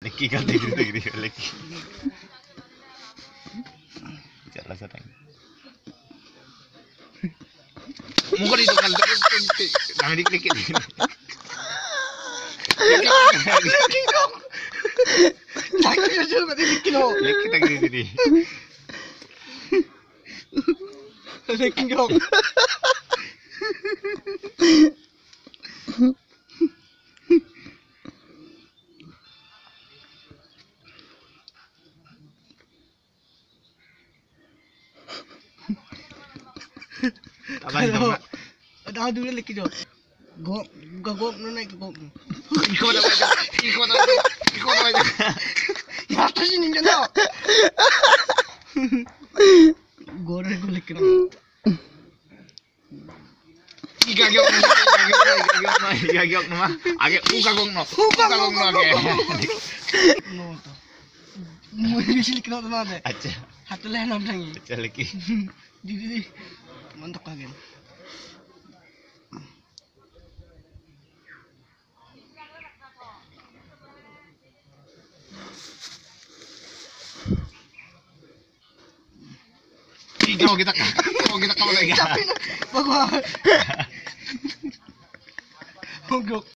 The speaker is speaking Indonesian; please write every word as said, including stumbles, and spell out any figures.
Leki kau tidur tidur leki. Jalan sana. Mungkin itu kan nama dik leki. Leki kok. Leki aja berarti leki kok. Leki tak tidur di. Leki kok. Apa itu? Ada dulu lagi jo. Gok, gok gok naik gok. Iko dah baca. Iko dah. Iko dah baca. Ya atas ini jo. Goreng gue lagi. Iga giok no, iga giok no, iga giok no, iga giok no mah. Age uga gong no, uga gong no age. No to. Mau bisa likno to nade. Acha, Hatu leh nam tangi. acha leki. Di di. Mantap kagen. Iga mau kita, mau kita kau lagi. Capek na. Bagwa. Gok.